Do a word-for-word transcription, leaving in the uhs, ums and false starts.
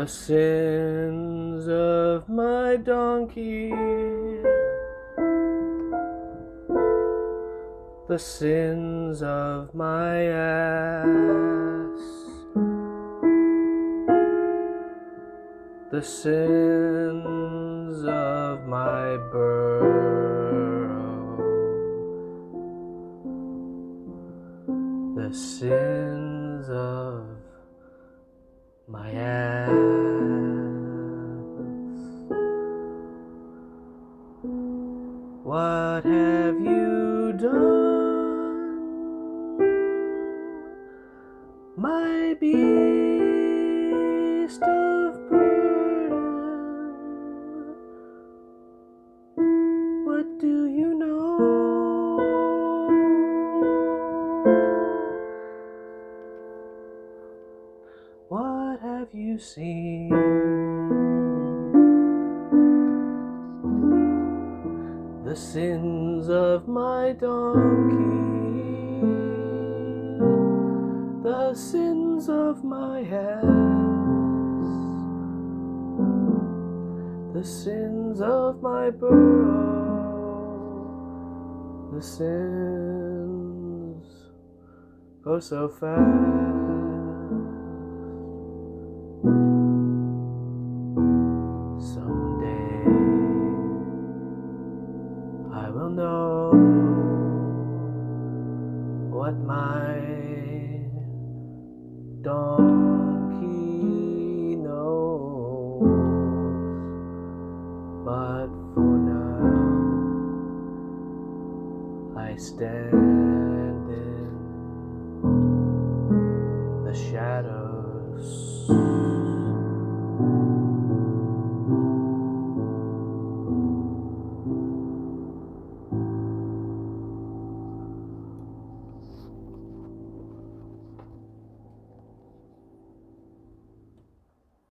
sins of my donkey, the sins of my ass, the sins of my burro, the sins of my ass. What have you done, my beast of burden? What do you know? What have you seen? The sins of my donkey, the sins of my ass, the sins of my burro, the sins go so fast. Someday I will know what my donkey knows, but for now I stand in the shadows.